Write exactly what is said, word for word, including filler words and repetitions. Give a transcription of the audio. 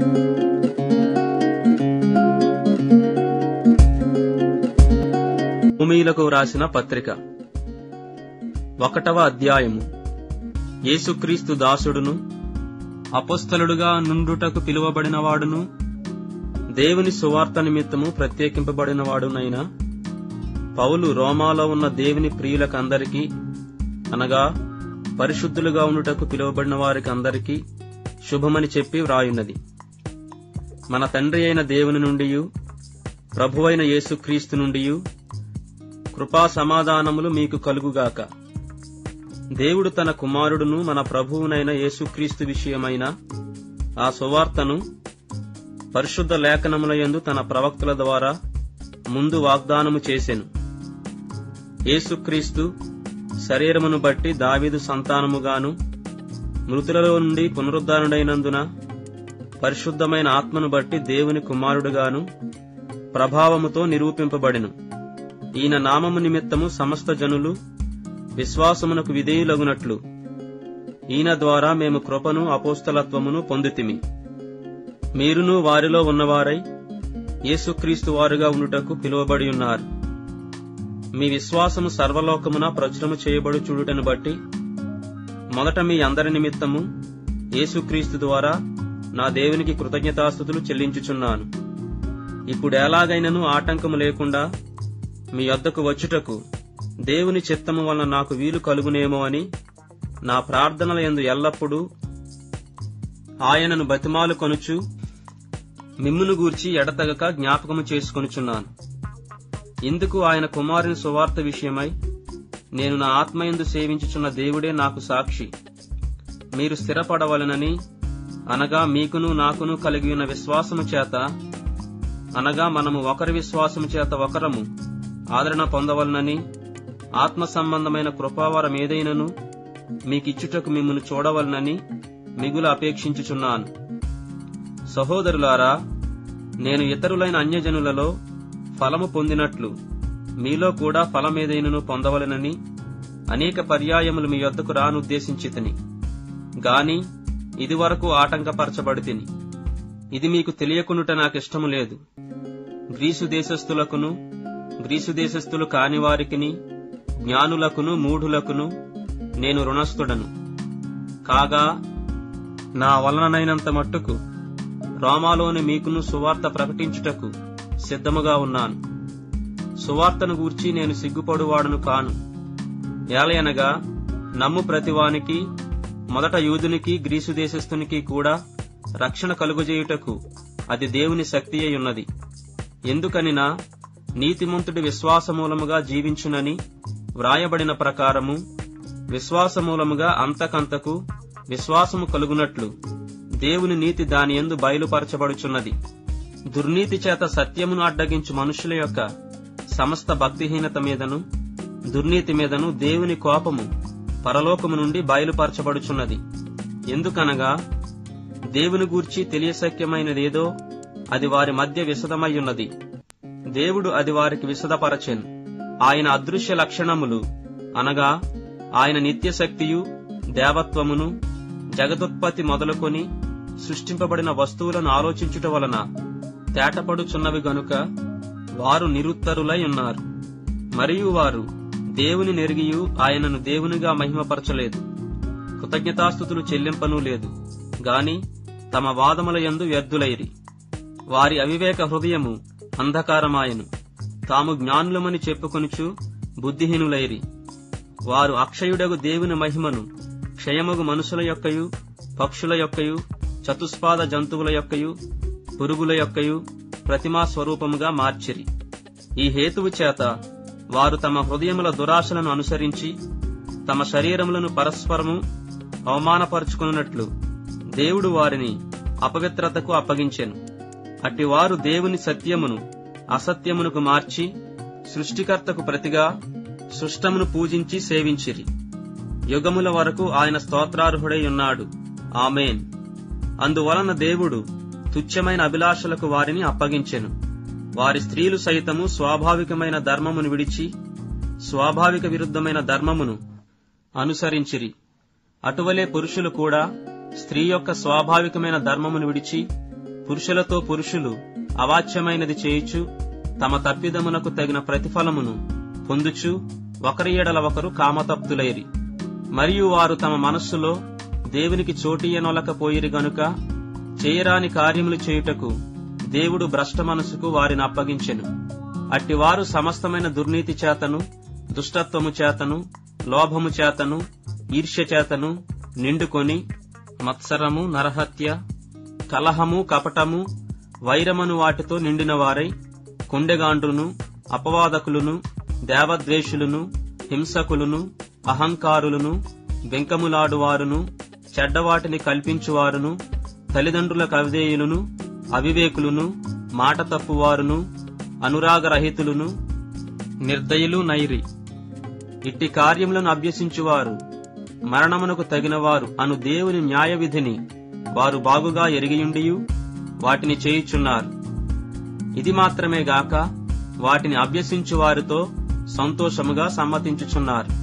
రోమీయులకు వ్రాసిన పత్రిక ఒకటవ అధ్యాయము. యేసుక్రీస్తు దాసుడును అపొస్తలుడుగా నుండుటకు పిలువబడినవాడును దేవుని సువార్త నిమిత్తము ప్రత్యేకింపబడినవాడునైన పౌలు రోమాలో ఉన్న దేవుని ప్రియులకందరికీ, అనగా పరిశుద్ధులుగా ఉండుటకు పిలువబడిన వారికి అందరికీ శుభమని చెప్పి వ్రాయున్నది. మన తండ్రి అయిన దేవుని నుండియు ప్రభువైన యేసుక్రీస్తు నుండియు కృపా సమాధానములు మీకు కలుగుగాక. దేవుడు తన కుమారుడును మన ప్రభువునైన యేసుక్రీస్తు విషయమైన ఆ సువార్తను పరిశుద్ధ లేఖనములయందు తన ప్రవక్తల ద్వారా ముందు వాగ్దానము చేసెను. యేసుక్రీస్తు శరీరమును బట్టి దావీదు సంతానముగాను, మృతులలో నుండి పునరుద్ధరణుడైనందున పరిశుద్ధమైన ఆత్మను బట్టి దేవుని కుమారుడుగాను ప్రభావముతో నిరూపింపబడెను. ఈయన నామము నిమిత్తము సమస్త జనులు విశ్వాసమునకు విధేయులగునట్లు ఈయన ద్వారా మేము కృపను అపోస్తలత్వమును పొందితిమి. మీరును వారిలో ఉన్నవారై యేసుక్రీస్తు వారుగా ఉండుటకు పిలువబడి ఉన్నారు. మీ విశ్వాసము సర్వలోకమున ప్రచురము చేయబడు చూడుటను బట్టి మొదట మీ అందరి నిమిత్తము యేసుక్రీస్తు ద్వారా నా దేవునికి కృతజ్ఞతాస్తుతులు చెల్లించుచున్నాను. ఇప్పుడెలాగైనను ఆటంకము లేకుండా మీ యొద్దకు వచ్చుటకు దేవుని చిత్తము వలన నాకు వీలు కలుగునేమో అని నా ప్రార్థనల యందు ఎల్లప్పుడూ ఆయనను బతిమాలు కొనుచు మిమ్మును గూర్చి ఎడతగక జ్ఞాపకము చేసుకొనుచున్నాను. ఇందుకు ఆయన కుమారుని సువార్త విషయమై నేను నా ఆత్మయందు సేవించుచున్న దేవుడే నాకు సాక్షి. మీరు స్థిరపడవలనని, అనగా మీకును నాకును కలిగి ఉన్న విశ్వాసము చేత, అనగా మనము ఒకరి విశ్వాసము చేత ఒకరము ఆదరణ పొందవలనని, ఆత్మ సంబంధమైన కృపావరం ఏదైనను మీకిచ్చుటకు మిమ్మును చూడవలనని మిగులు అపేక్షించుచున్నాను. సహోదరులారా, నేను ఇతరులైన అన్యజనులలో ఫలము పొందినట్లు మీలో కూడా ఫలమేదైనను పొందవలనని అనేక పర్యాయములు మీ యొద్దకు రానుద్దేశించితిని. గాని ఇదివరకు ఆటంకపరచబడితిని. ఇది మీకు తెలియకుండుట నాకిష్టము లేదు. గ్రీసు దేశస్థులకును గ్రీసు దేశస్థులు కాని వారికిని, జ్ఞానులకును మూఢులకును నేను రుణస్థుడను. కాగా నా వలననైనంత మట్టుకు రోమాలోని మీకును సువార్త ప్రకటించుటకు సిద్ధముగా ఉన్నాను. సువార్తను గూర్చి నేను సిగ్గుపడువాడును కాను. ఏలయనగా నమ్ము ప్రతివానికి, మొదట యూదునికి గ్రీసు దేశస్థునికి కూడా రక్షణ కలుగజేయుటకు అది దేవుని శక్తి అయి ఉన్నది. ఎందుకనినా నీతిమంతుడి విశ్వాసమూలముగా జీవించునని వ్రాయబడిన ప్రకారము విశ్వాసమూలముగా అంతకంతకు విశ్వాసము కలుగునట్లు దేవుని నీతి దాని యందు బయలుపరచబడుచున్నది. దుర్నీతి చేత సత్యమును అడ్డగించు మనుషుల యొక్క సమస్త భక్తిహీనత మీదను దుర్నీతి మీదను దేవుని కోపము పరలోకము నుండి బయలుపరచబడుచున్నది. ఎందుకనగా దేవుని గూర్చి తెలియశక్యమైనదేదో అది వారి మధ్య విశదమయ్యున్నది. దేవుడు అది వారికి విశదపరచెను. ఆయన అదృశ్య లక్షణములు, అనగా ఆయన నిత్యశక్తియు దేవత్వమును జగదుత్పత్తి మొదలుకొని సృష్టింపబడిన వస్తువులను ఆలోచించుట వలన తేటపడుచున్నవి గనుక వారు నిరుత్తరులై ఉన్నారు. మరియు వారు దేవుని నెరిగియు ఆయనను దేవునిగా మహిమపరచలేదు, కృతజ్ఞతాస్తుతులు చెల్లింపనూ లేదు. గాని తమ వాదముల యందు వ్యర్థులైరి. వారి అవివేక హృదయము అంధకారమాయను. తాము జ్ఞానులమని చెప్పుకొనుచు బుద్ధిహీనులైరి. వారు అక్షయుడగు దేవుని మహిమను క్షయమగు మనుషుల యొక్కయు, పక్షుల యొక్కయు, చతుస్పాద జంతువుల యొక్కయు, పురుగుల యొక్కయు ప్రతిమా స్వరూపముగా మార్చిరి. ఈ హేతువు చేత వారు తమ హృదయముల దురాశలను అనుసరించి తమ శరీరములను పరస్పరము అవమానపరుచుకున్నట్లు దేవుడు వారిని అపవిత్రతకు అప్పగించెను. అట్టివారు దేవుని సత్యమును అసత్యమునకు మార్చి సృష్టికర్తకు ప్రతిగా సృష్టమును పూజించి సేవించిరి. యుగముల వరకు ఆయన స్తోత్రార్హుడై ఉన్నాడు. ఆమేన్. అందువలన దేవుడు తుచ్చమైన అభిలాషలకు వారిని అప్పగించెను. వారి స్త్రీలు సైతము స్వాభావికమైన ధర్మమును విడిచి స్వాభావిక విరుద్ధమైన ధర్మమును అనుసరించిరి. అటువలే పురుషులు కూడా స్త్రీ యొక్క స్వాభావికమైన ధర్మమును విడిచి పురుషులతో పురుషులు అవాచ్యమైనది చేయుచు తమ తప్పిదమునకు తగిన ప్రతిఫలమును పొందుచు ఒకరి ఎడల ఒకరు కామతప్తులైరి. మరియు వారు తమ మనస్సులో దేవునికి చోటియ్యనొలకపోయిరి గనుక చేయరాని కార్యములు చేయుటకు దేవుడు భ్రష్ట మనసుకు వారిని అప్పగించెను. అట్టివారు సమస్తమైన దుర్నీతి చేతను, దుష్టత్వము చేతను, లోభము చేతను, ఈర్ష్య చేతను నిండుకొని మత్సరము, నరహత్య, కలహము, కపటము, వైరమను వాటితో నిండిన వారై కొండెగాండ్రును, అపవాదకులను, దేవద్వేషులను, హింసకులను, అహంకారులను, బెంకములాడువారును, చెడ్డవాటిని కల్పించువారును, తల్లిదండ్రులకు అవిధేయులను, అవివేకులను, మాట తప్పువారును, అనురాగరహితులను, నిర్దయులు నైరి. ఇట్టి కార్యములను అభ్యసించువారు మరణమునకు తగినవారు అను దేవుని న్యాయ విధిని వారు బాగుగా ఎరిగియుండియు వాటిని చేయుచున్నారు. ఇది మాత్రమే గాక వాటిని అభ్యసించు వారితో సంతోషముగా సమ్మతించుచున్నారు.